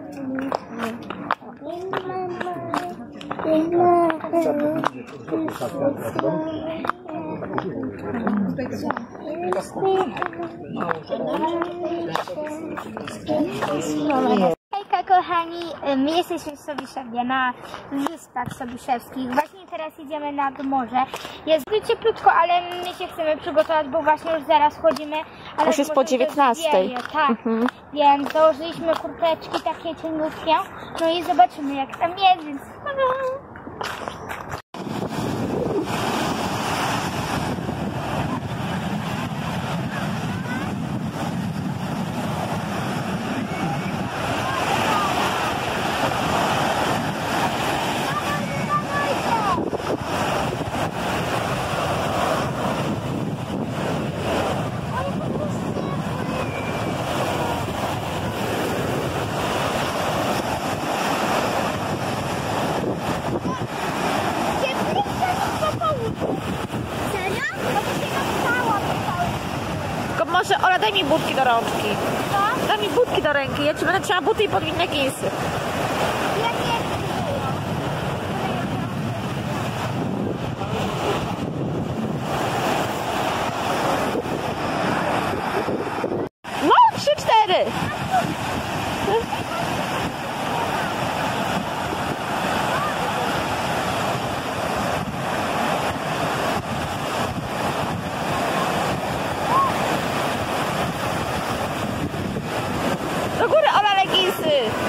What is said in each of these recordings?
Hejka kochani, my jesteśmy w Sobiszewie, na Wyspach Sobiszewskich. Właśnie teraz idziemy nad morze. Jest cieplutko, ale my się chcemy przygotować, bo właśnie już zaraz chodzimy. Ale już jest po 19:00. Tak, więc założyliśmy kurteczki takie cieniutkie. No i zobaczymy jak tam jest, więc... Może Ola, daj mi butki do rączki. Co? Daj mi butki do ręki. Ja ci będę trzeba buty i podwójne ginsy. No, 3-4. Do góry, Ola, leginsy!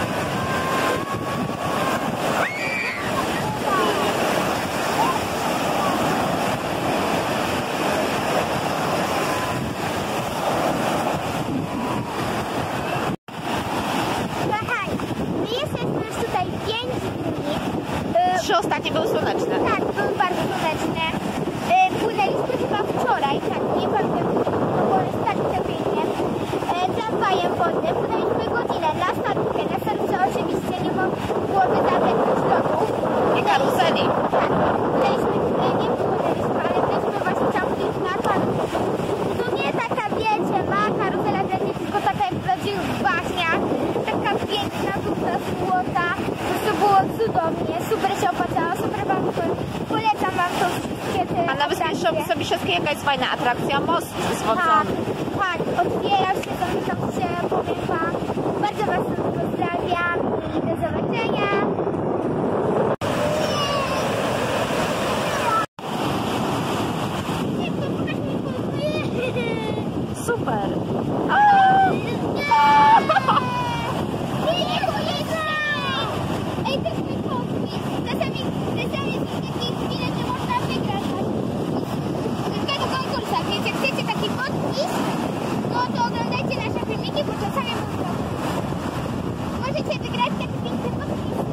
Kochani, my jesteśmy już tutaj 5 dni. 3 ostatnie były słoneczne. Tak, były bardzo słoneczne. Płynęliśmy chyba wczoraj, tak, nie pamiętam, bo jest tak pięknie. Tramwajem wodnym płynęliśmy godzinę na starówkę. Na starówce oczywiście nie było wydawać lotów. I karuzeli. Tak, płynęliśmy, nie płynęliśmy, ale byliśmy właśnie tam gdzieś na parku. To nie taka, wiecie, ma karuzela dla dzieci, tylko taka jak w prawdziwych baśniach. Taka piękna, duża, złota. To było cudownie, super się opłacało, super wam polecam wam to wszystkie te A na Wyspie Sobiszewskiej jaka jest fajna atrakcja? Most zwodzony. Tak, tak, otwiera się, zamykam się, powiem wam. Bardzo was pozdrawiam i do zobaczenia. Super. Ej, to jest mój podpis. Czasami są takie chwile, że można wygrać w tego konkursa, więc jak chcecie taki podpis, no to oglądajcie nasze filmiki, bo czasami możecie wygrać takie piękne podpisy.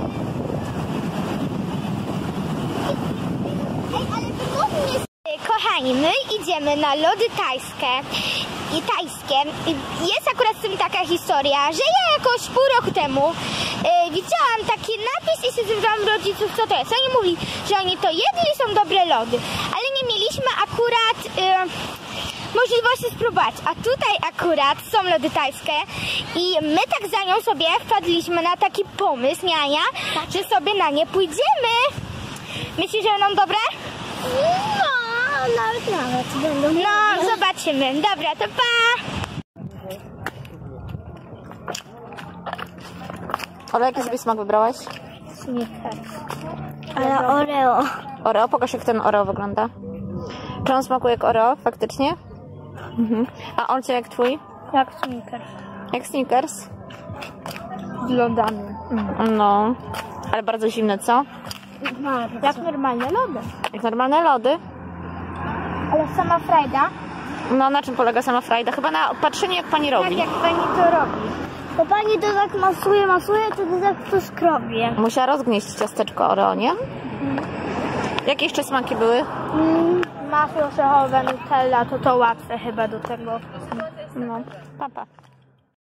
Ej, ale wygodnie jest. Kochani, my idziemy na lody tajskie. Jest akurat z tym taka historia, że ja jakoś pół roku temu widziałam taki napis i się zapytałam rodziców, co to jest. Oni mówili, że oni to jedli i są dobre lody, ale nie mieliśmy akurat możliwości spróbować. A tutaj akurat są lody tajskie i my tak za nią sobie wpadliśmy na taki pomysł, Niania, że sobie na nie pójdziemy. Myślisz, że będą dobre? No, nawet będą. No, zobaczymy. Dobra, to pa! Ola, jaki sobie smak wybrałaś? Snickers. Ale Oreo. Oreo? Pokaż, jak ten Oreo wygląda. Czy on smakuje jak Oreo, faktycznie? A Olcia, jak twój? Jak Snickers. Jak Snickers? Z lodami. No, ale bardzo zimne, co? Jak normalne lody. Jak normalne lody. Ale sama frajda? No, na czym polega sama frajda? Chyba na patrzeniu, jak pani robi. Tak, jak pani to robi. To pani to tak masuje, to tak to skrobie. Musiała rozgnieść ciasteczko Oreo, nie? Jakie jeszcze smaki były? Masło orzechowe, Nutella, to łatwe chyba do tego. No, papa.